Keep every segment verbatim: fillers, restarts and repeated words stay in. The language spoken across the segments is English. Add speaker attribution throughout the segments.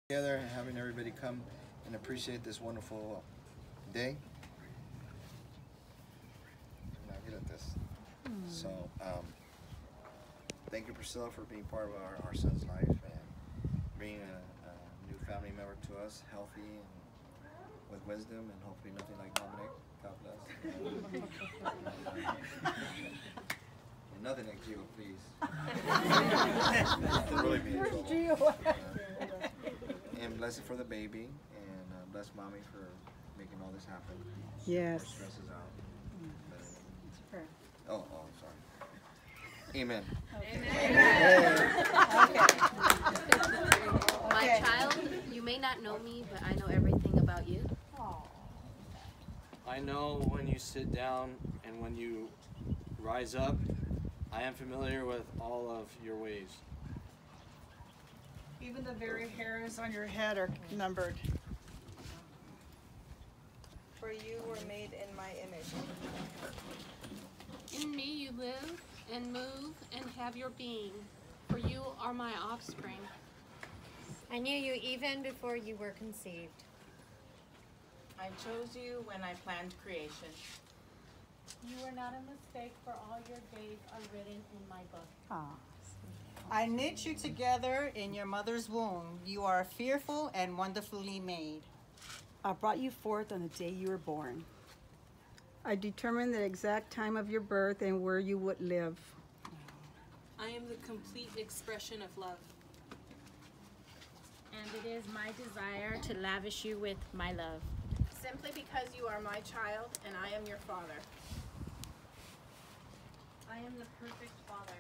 Speaker 1: Together and having everybody come and appreciate this wonderful day. Now get at this. Mm. So, um, thank you, Priscilla, for being part of our, our son's life and bringing a, a new family member to us, healthy and with wisdom, and hopefully nothing like Dominic. God bless. And nothing like Gio, please. Really be in trouble. Uh, and bless it for the baby, and uh, bless mommy for making all this happen.
Speaker 2: Yes.
Speaker 1: Her stress is out.
Speaker 2: Sure.
Speaker 1: Oh, oh, I'm sorry. Amen.
Speaker 3: Amen. Amen. My child, you may not know me, but I know everything about you.
Speaker 4: I know when you sit down and when you rise up. I am familiar with all of your ways.
Speaker 5: Even the very hairs on your head are numbered.
Speaker 6: For you were made in my image.
Speaker 7: In me you live and move and have your being, for you are my offspring.
Speaker 8: I knew you even before you were conceived.
Speaker 9: I chose you when I planned creation.
Speaker 10: You are not a mistake, for all your days are written in my book.
Speaker 5: Aww. I knit you together in your mother's womb. You are fearful and wonderfully made.
Speaker 2: I brought you forth on the day you were born. I determined the exact time of your birth and where you would live.
Speaker 11: I am the complete expression of love.
Speaker 10: And it is my desire to lavish you with my love.
Speaker 12: Simply because you are my child and I am your father.
Speaker 10: I am the perfect father.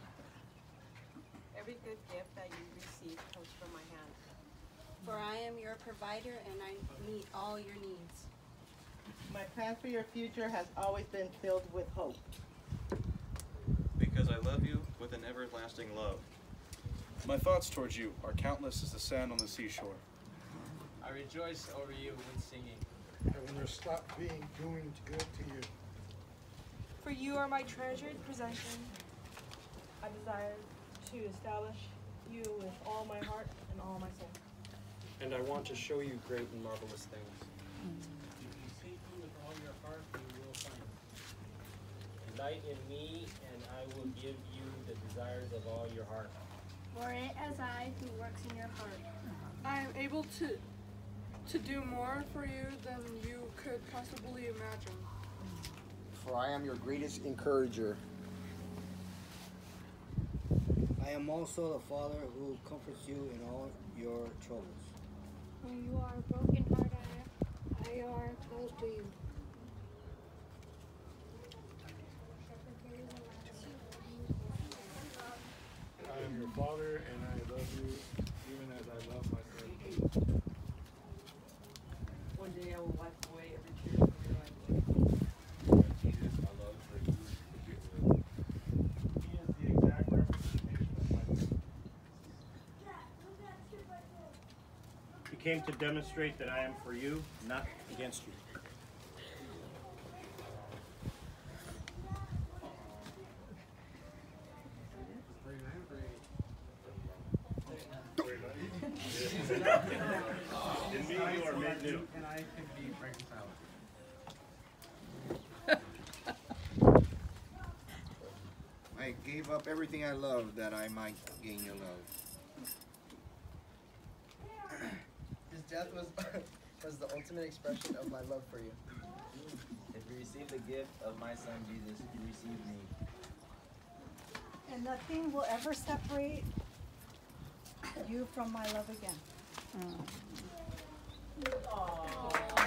Speaker 6: Every good gift that you receive comes from my hand.
Speaker 13: For I am your provider and I meet all your needs.
Speaker 14: My plan for your future has always been filled with hope.
Speaker 15: Because I love you with an everlasting love.
Speaker 16: My thoughts towards you are countless as the sand on the seashore.
Speaker 4: I rejoice over you with singing.
Speaker 17: I will never stop being doing good to you.
Speaker 18: For you are my treasured possession. I desire to establish you with all my heart and all my soul.
Speaker 4: And I want to show you great and marvelous things.
Speaker 19: If you seek me with all your heart, you will find me. Delight in me, and I will give you the desires of all your heart.
Speaker 10: For it as I who works in your heart.
Speaker 18: I am able to to do more for you than you could possibly imagine.
Speaker 20: For I am your greatest encourager.
Speaker 21: I am also the Father who comforts you in all your troubles.
Speaker 10: When you are broken hearted, I are close to you.
Speaker 17: I am your Father, and I love you even as I love myself.
Speaker 6: One day I will wipe away every tear from your eyes.
Speaker 15: Jesus, my love for you.
Speaker 17: He is the exact representation of my life.
Speaker 19: He came to demonstrate that I am for you, not against you. In me you are made new.
Speaker 4: And I can be reconciled.
Speaker 1: I gave up everything I love that I might gain your love.
Speaker 22: His death was was the ultimate expression of my love for you.
Speaker 23: If you receive the gift of my son Jesus, you receive me.
Speaker 2: And nothing will ever separate you from my love again. Mm.
Speaker 5: Aww.